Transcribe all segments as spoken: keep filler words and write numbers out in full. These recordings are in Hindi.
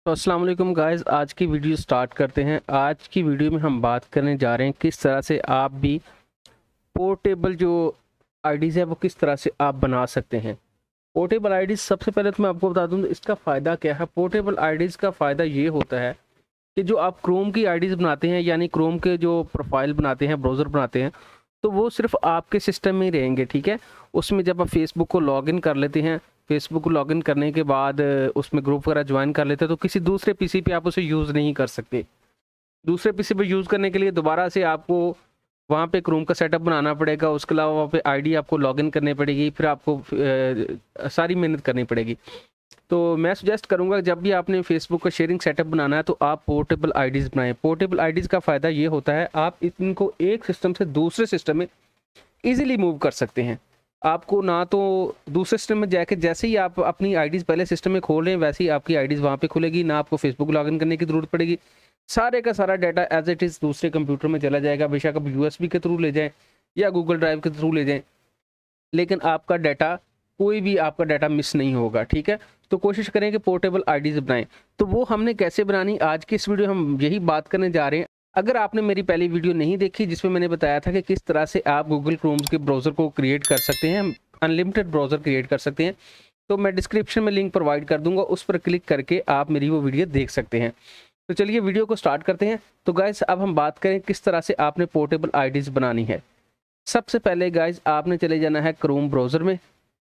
तो अस्सलाम वालेकुम गाइस, आज की वीडियो स्टार्ट करते हैं। आज की वीडियो में हम बात करने जा रहे हैं किस तरह से आप भी पोर्टेबल जो आईडीज़ है वो किस तरह से आप बना सकते हैं। पोर्टेबल आईडीज़ सबसे पहले तो मैं आपको बता दूं तो इसका फ़ायदा क्या है। पोर्टेबल आईडीज़ का फ़ायदा ये होता है कि जो आप क्रोम की आईडीज़ बनाते हैं, यानी क्रोम के जो प्रोफाइल बनाते हैं, ब्राउज़र बनाते हैं, तो वो सिर्फ आपके सिस्टम में ही रहेंगे। ठीक है, उसमें जब आप फेसबुक को लॉगिन कर लेते हैं, फेसबुक को लॉगिन करने के बाद उसमें ग्रुप वगैरह ज्वाइन कर लेते हैं, तो किसी दूसरे पीसी पे आप उसे यूज़ नहीं कर सकते। दूसरे पीसी पे यूज़ करने के लिए दोबारा से आपको वहाँ पे क्रोम का सेटअप बनाना पड़ेगा। उसके अलावा वहाँ पे आईडी आपको लॉगिन करनी पड़ेगी, फिर आपको आ, सारी मेहनत करनी पड़ेगी। तो मैं सजेस्ट करूँगा जब भी आपने फेसबुक का शेयरिंग सेटअप बनाना है तो आप पोर्टेबल आईडीज़ बनाएं। पोर्टेबल आईडीज़ का फ़ायदा ये होता है आप इनको एक सिस्टम से दूसरे सिस्टम में ईजिली मूव कर सकते हैं। आपको ना तो दूसरे सिस्टम में जाके जैसे ही आप अपनी आईडीज़ पहले सिस्टम में खोल रहे हैं वैसे ही आपकी आईडीज़ वहाँ पे खुलेगी, ना आपको फेसबुक लॉगिन करने की ज़रूरत पड़ेगी। सारे का सारा डाटा एज इट इज़ दूसरे कंप्यूटर में चला जाएगा। बेशक आप यूएसबी के थ्रू ले जाएं या गूगल ड्राइव के थ्रू ले जाएं, लेकिन आपका डाटा कोई भी आपका डाटा मिस नहीं होगा। ठीक है, तो कोशिश करें कि पोर्टेबल आईडीज़ बनाएं। तो वो हमने कैसे बनानी, आज की इस वीडियो हम यही बात करने जा रहे हैं। अगर आपने मेरी पहली वीडियो नहीं देखी जिसमें मैंने बताया था कि किस तरह से आप गूगल क्रोम के ब्राउज़र को क्रिएट कर सकते हैं, अनलिमिटेड ब्राउज़र क्रिएट कर सकते हैं, तो मैं डिस्क्रिप्शन में लिंक प्रोवाइड कर दूंगा, उस पर क्लिक करके आप मेरी वो वीडियो देख सकते हैं। तो चलिए वीडियो को स्टार्ट करते हैं। तो गाइस अब हम बात करें किस तरह से आपने पोर्टेबल आईडीज़ बनानी है। सबसे पहले गाइस आपने चले जाना है क्रोम ब्राउज़र में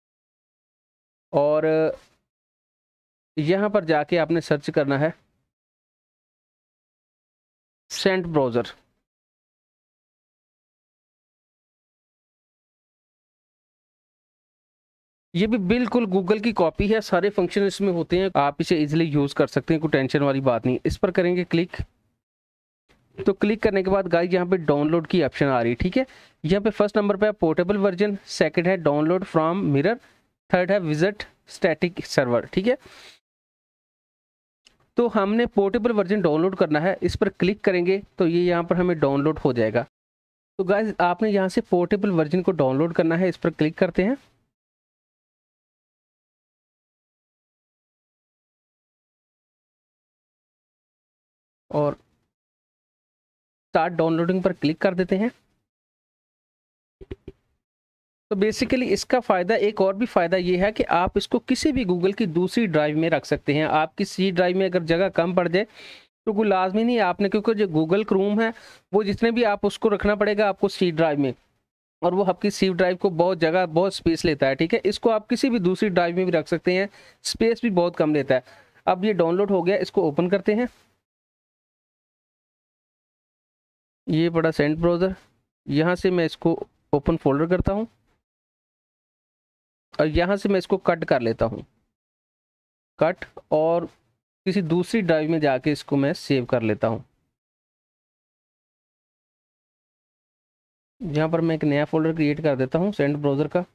और यहाँ पर जाके आपने सर्च करना है सेंट ब्राउज़र। ये भी बिल्कुल गूगल की कॉपी है, सारे फंक्शन इसमें होते हैं, आप इसे इजीली यूज़ कर सकते हैं, कोई टेंशन वाली बात नहीं। इस पर करेंगे क्लिक। तो क्लिक करने के बाद गाइस यहाँ पे डाउनलोड की ऑप्शन आ रही है। ठीक है, यहाँ पे फर्स्ट नंबर पे है पोर्टेबल वर्जन, सेकंड है डाउनलोड फ्रॉम मिरर, थर्ड है विजिट स्टैटिक सर्वर। ठीक है, तो हमने पोर्टेबल वर्जन डाउनलोड करना है, इस पर क्लिक करेंगे तो ये यहाँ पर हमें डाउनलोड हो जाएगा। तो गाइस आपने यहाँ से पोर्टेबल वर्जन को डाउनलोड करना है, इस पर क्लिक करते हैं और स्टार्ट डाउनलोडिंग पर क्लिक कर देते हैं। तो बेसिकली इसका फ़ायदा, एक और भी फ़ायदा ये है कि आप इसको किसी भी गूगल की दूसरी ड्राइव में रख सकते हैं। आपकी सी ड्राइव में अगर जगह कम पड़ जाए तो कोई लाजमी नहीं है आपने, क्योंकि जो गूगल क्रोम है वो जितने भी आप उसको रखना पड़ेगा आपको सी ड्राइव में, और वो आपकी सी ड्राइव को बहुत जगह बहुत स्पेस लेता है। ठीक है, इसको आप किसी भी दूसरी ड्राइव में भी रख सकते हैं, स्पेस भी बहुत कम लेता है। अब ये डाउनलोड हो गया, इसको ओपन करते हैं। ये बड़ा सेंट ब्राउज़र, यहाँ से मैं इसको ओपन फोल्डर करता हूँ और यहाँ से मैं इसको कट कर लेता हूँ, कट, और किसी दूसरी ड्राइव में जाके इसको मैं सेव कर लेता हूँ। यहाँ पर मैं एक नया फोल्डर क्रिएट कर देता हूँ सेंट ब्राउज़र का।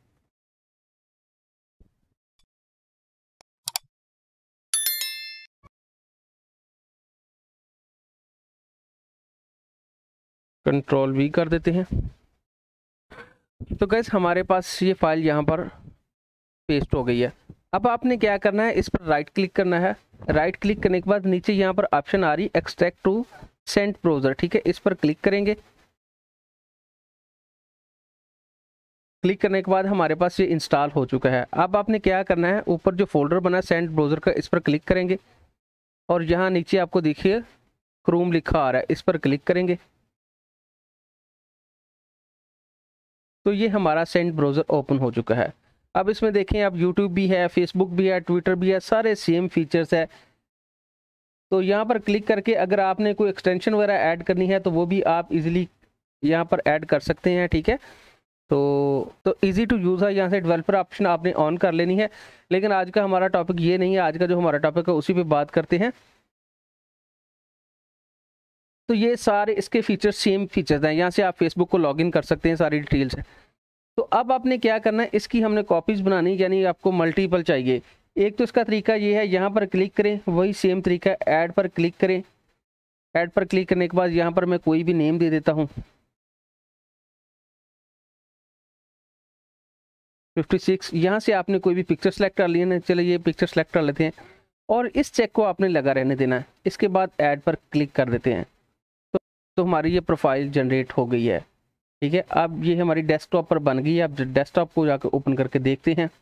कंट्रोल वी कर देते हैं। तो गैस हमारे पास ये फाइल यहाँ पर पेस्ट हो गई है। अब आपने क्या करना है, इस पर राइट क्लिक करना है। राइट क्लिक करने के बाद नीचे यहाँ पर ऑप्शन आ रही है एक्सट्रैक्ट टू सेंट ब्राउज़र। ठीक है, इस पर क्लिक करेंगे। क्लिक करने के बाद हमारे पास ये इंस्टॉल हो चुका है। अब आपने क्या करना है, ऊपर जो फोल्डर बना है सेंट ब्राउज़र का, इस पर क्लिक करेंगे और यहाँ नीचे आपको देखिए क्रोम लिखा आ रहा है, इस पर क्लिक करेंगे तो ये हमारा सेंट ब्राउज़र ओपन हो चुका है। अब इसमें देखें आप यूट्यूब भी है, फेसबुक भी है, ट्विटर भी है, सारे सेम फीचर्स है। तो यहाँ पर क्लिक करके अगर आपने कोई एक्सटेंशन वगैरह ऐड करनी है तो वो भी आप इजीली यहाँ पर ऐड कर सकते हैं। ठीक है, तो तो इजी टू यूज़ है, यहाँ से डेवलपर ऑप्शन आपने ऑन कर लेनी है। लेकिन आज का हमारा टॉपिक ये नहीं है, आज का जो हमारा टॉपिक है उसी पे बात करते हैं। तो ये सारे इसके फीचर्स सेम फीचर्स हैं, यहाँ से आप फेसबुक को लॉगिन कर सकते हैं, सारी डिटेल्स है। तो अब आपने क्या करना है, इसकी हमने कॉपीज़ बनानी, यानी आपको मल्टीपल चाहिए। एक तो इसका तरीका ये है, यहाँ पर क्लिक करें, वही सेम तरीका ऐड पर क्लिक करें। ऐड पर क्लिक करने के बाद यहाँ पर मैं कोई भी नेम दे देता हूँ, फिफ्टी सिक्स। यहाँ से आपने कोई भी पिक्चर सेलेक्ट कर लिया ना, चलिए ये पिक्चर सेलेक्ट कर लेते हैं और इस चेक को आपने लगा रहने देना है। इसके बाद ऐड पर क्लिक कर देते हैं तो, तो हमारी ये प्रोफाइल जनरेट हो गई है। ठीक है, अब ये हमारी डेस्कटॉप पर बन गई है। अब डेस्कटॉप को जाकर ओपन करके देखते हैं।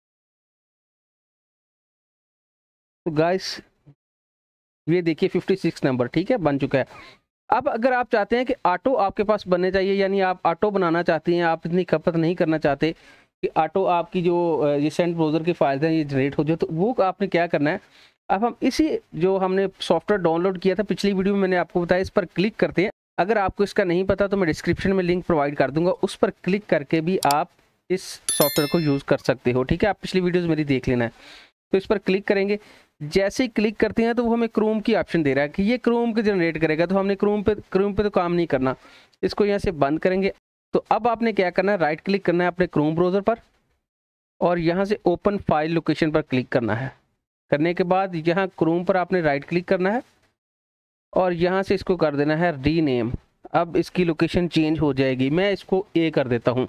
तो गाइस ये देखिए छप्पन नंबर, ठीक है, बन चुका है। अब अगर आप चाहते हैं कि ऑटो आपके पास बनने चाहिए, यानी आप ऑटो बनाना चाहते हैं, आप इतनी खपत नहीं करना चाहते कि ऑटो आपकी जो ये सेंड ब्राउज़र की फाइल्स हैं ये जनरेट हो जाए, तो वो आपने क्या करना है, अब हम इसी जो हमने सॉफ्टवेयर डाउनलोड किया था पिछली वीडियो में मैंने आपको बताया, इस पर क्लिक करते हैं। अगर आपको इसका नहीं पता तो मैं डिस्क्रिप्शन में लिंक प्रोवाइड कर दूंगा, उस पर क्लिक करके भी आप इस सॉफ्टवेयर को यूज़ कर सकते हो। ठीक है, आप पिछली वीडियोज़ मेरी देख लेना है। तो इस पर क्लिक करेंगे, जैसे ही क्लिक करते हैं तो वो हमें क्रोम की ऑप्शन दे रहा है कि ये क्रोम के जनरेट करेगा, तो हमने क्रोम पे क्रोम पे तो काम नहीं करना, इसको यहाँ से बंद करेंगे। तो अब आपने क्या करना है, राइट क्लिक करना है अपने क्रोम ब्राउज़र पर और यहाँ से ओपन फाइल लोकेशन पर क्लिक करना है। करने के बाद यहाँ क्रोम पर आपने राइट क्लिक करना है और यहाँ से इसको कर देना है रीनेम। अब इसकी लोकेशन चेंज हो जाएगी, मैं इसको ए कर देता हूँ।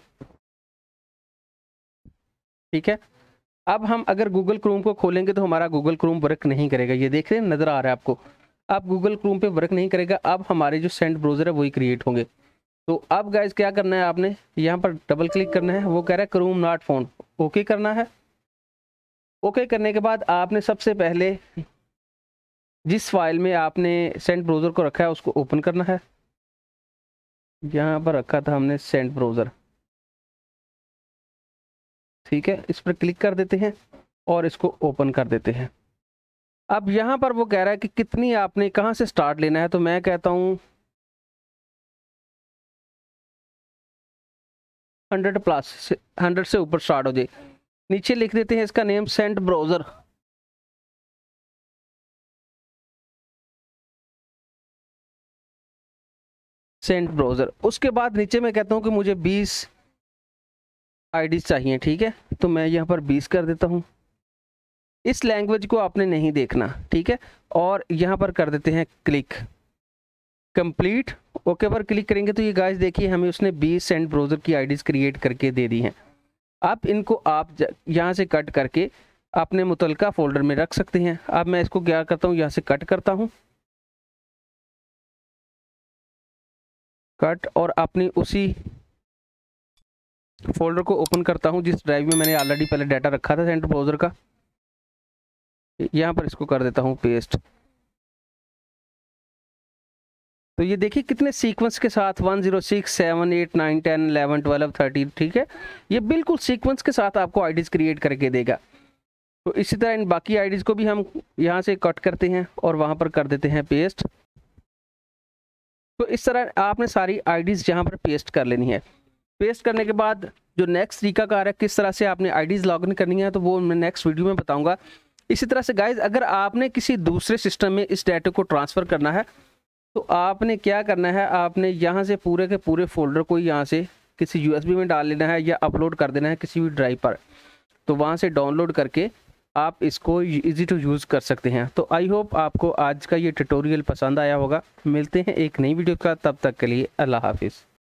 ठीक है, अब हम अगर गूगल क्रोम को खोलेंगे तो हमारा गूगल क्रोम वर्क नहीं करेगा, ये देख रहे हैं, नज़र आ रहा है आपको। अब गूगल क्रोम पे वर्क नहीं करेगा, अब हमारे जो सेंड ब्राउज़र है वही क्रिएट होंगे। तो अब गाइस क्या करना है, आपने यहाँ पर डबल क्लिक करना है, वो कह रहा है क्रोम नॉट फाउंड, ओके करना है। ओके करने के बाद आपने सबसे पहले जिस फाइल में आपने सेंड ब्राउज़र को रखा है उसको ओपन करना है। यहाँ पर रखा था हमने सेंड ब्राउज़र, ठीक है, इस पर क्लिक कर देते हैं और इसको ओपन कर देते हैं। अब यहाँ पर वो कह रहा है कि कितनी आपने कहाँ से स्टार्ट लेना है, तो मैं कहता हूँ हंड्रेड प्लस, हंड्रेड से ऊपर स्टार्ट हो जाए। नीचे लिख देते हैं इसका name send browser. Send browser, उसके बाद नीचे मैं कहता हूँ कि मुझे बीस आईडीज चाहिए। ठीक है, तो मैं यहाँ पर बीस कर देता हूँ। इस लैंग्वेज को आपने नहीं देखना, ठीक है, और यहाँ पर कर देते हैं क्लिक कंप्लीट। ओके पर क्लिक करेंगे तो ये गाइस देखिए हमें उसने बीस सेंड ब्राउज़र की आईडीज क्रिएट करके दे दी हैं। अब इनको आप यहाँ से कट करके अपने मुतलका फोल्डर में रख सकते हैं। अब मैं इसको क्या करता हूँ, यहाँ से कट करता हूँ, कट, और अपनी उसी फोल्डर को ओपन करता हूँ जिस ड्राइव में मैंने ऑलरेडी पहले डाटा रखा था सेंड ब्राउज़र का। यहाँ पर इसको कर देता हूँ पेस्ट। तो ये देखिए कितने सीक्वेंस के साथ one zero six seven eight nine ten eleven twelve thirteen, ठीक है, ये बिल्कुल सीक्वेंस के साथ आपको आईडीज़ क्रिएट करके देगा। तो इसी तरह इन बाकी आईडीज़ को भी हम यहाँ से कट करते हैं और वहाँ पर कर देते हैं पेस्ट। तो इस तरह आपने सारी आईडीज़ यहाँ पर पेस्ट कर लेनी है। पेस्ट करने के बाद जो नेक्स्ट तरीकाकार है किस तरह से आपने आईडीज़ लॉगिन करनी है, तो वो मैं नेक्स्ट वीडियो में बताऊँगा। इसी तरह से गाइज अगर आपने किसी दूसरे सिस्टम में इस डाटा को ट्रांसफ़र करना है तो आपने क्या करना है, आपने यहाँ से पूरे के पूरे फोल्डर को यहाँ से किसी यूएसबी में डाल लेना है या अपलोड कर देना है किसी भी ड्राइव पर। तो वहाँ से डाउनलोड करके आप इसको इजी टू यूज़ कर सकते हैं। तो आई होप आपको आज का ये ट्यूटोरियल पसंद आया होगा। मिलते हैं एक नई वीडियो का, तब तक के लिए अल्लाह हाफिज़।